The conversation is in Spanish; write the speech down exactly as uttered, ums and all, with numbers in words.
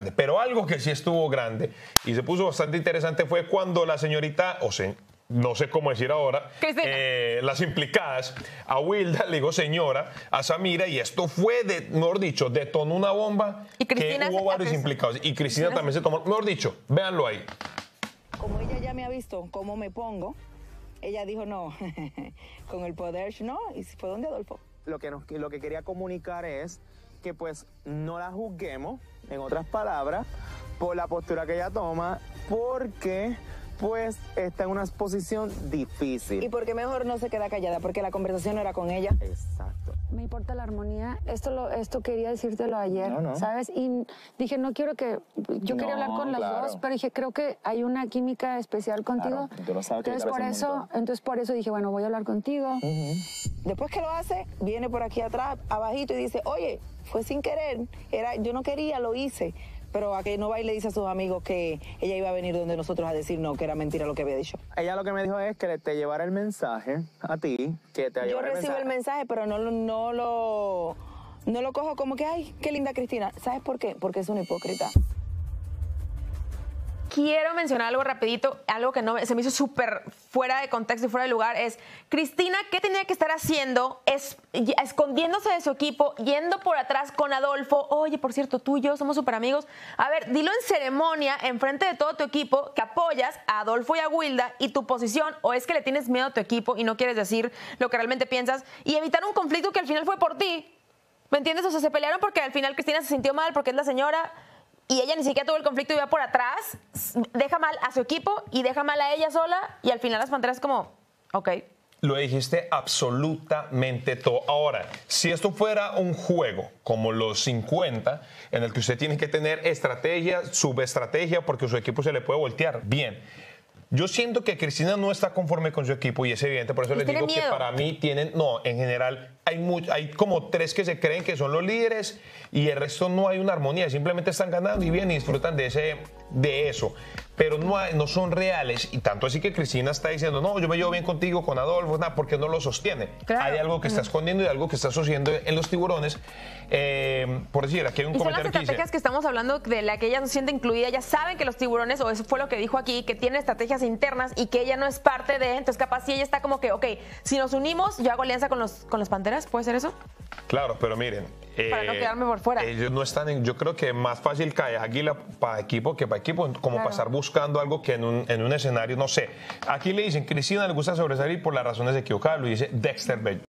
Pero algo que sí estuvo grande y se puso bastante interesante fue cuando la señorita, o sea, no sé cómo decir ahora, eh, las implicadas, a Wilda le digo señora, a Samira, y esto fue, de, mejor dicho, detonó una bomba y Cristina, que hubo varios implicados. Y Cristina, Cristina también se tomó, mejor dicho, véanlo ahí. Como ella ya me ha visto cómo me pongo, ella dijo no, con el poder no, y fue donde Adolfo. Lo que, nos, lo que quería comunicar es que pues no la juzguemos, en otras palabras, por la postura que ella toma, porque pues está en una posición difícil. Y porque mejor no se queda callada, porque la conversación no era con ella. Exacto. Me importa la armonía. Esto lo, esto quería decírtelo ayer, no, no. ¿sabes? Y dije, no quiero que... Yo no, quería hablar con las claro. dos, pero dije, creo que hay una química especial contigo. Claro, tú lo sabes que entonces, por eso, entonces, por eso dije, bueno, voy a hablar contigo. Uh-huh. Después que lo hace, viene por aquí atrás, abajito, y dice, oye, fue sin querer. Era, yo no quería, lo hice. Pero a que no va y le dice a sus amigos que ella iba a venir donde nosotros a decir no, que era mentira lo que había dicho. Ella lo que me dijo es que te llevara el mensaje a ti, que te Yo recibo el mensaje. el mensaje, pero no, no, lo, no lo cojo como que, ay, qué linda Cristina. ¿Sabes por qué? Porque es una hipócrita. Quiero mencionar algo rapidito, algo que no se me hizo súper fuera de contexto y fuera de lugar, es Cristina, ¿qué tenía que estar haciendo? Es, escondiéndose de su equipo, yendo por atrás con Adolfo. Oye, por cierto, tú y yo somos súper amigos. A ver, dilo en ceremonia, enfrente de todo tu equipo, que apoyas a Adolfo y a Wilda y tu posición, o es que le tienes miedo a tu equipo y no quieres decir lo que realmente piensas y evitar un conflicto que al final fue por ti. ¿Me entiendes? O sea, se pelearon porque al final Cristina se sintió mal porque es la señora... Y ella ni siquiera tuvo el conflicto y iba por atrás, deja mal a su equipo y deja mal a ella sola. Y al final las Panteras como, ok. Lo dijiste absolutamente todo. Ahora, si esto fuera un juego como los cincuenta, en el que usted tiene que tener estrategia, subestrategia, porque su equipo se le puede voltear. Bien. Yo siento que Cristina no está conforme con su equipo y es evidente, por eso les digo que para mí tienen, no, en general hay, muy, hay como tres que se creen que son los líderes y el resto no hay una armonía, simplemente están ganando y bien y disfrutan de, ese, de eso, pero no, hay, no son reales y tanto así que Cristina está diciendo, no, yo me llevo bien contigo con Adolfo, nada, porque no lo sostiene. Claro. Hay algo que está escondiendo y algo que está sucediendo en los tiburones. Eh, por decir, aquí hay un y comentario son las estrategias que, dice, que estamos hablando de la que ella no se siente incluida, ya saben que los tiburones, o eso fue lo que dijo aquí, que tienen estrategias internas y que ella no es parte de, entonces capaz si ella está como que, ok, si nos unimos, yo hago alianza con los, con las Panteras, ¿puede ser eso? Claro, pero miren, para eh, no quedarme por fuera. Ellos no están en, yo creo que más fácil cae Águila para equipo que para equipo, como claro. pasar buscando algo que en un, en un escenario, no sé. Aquí le dicen, Cristina le gusta sobresalir por las razones equivocadas, lo dice Dexter Bello.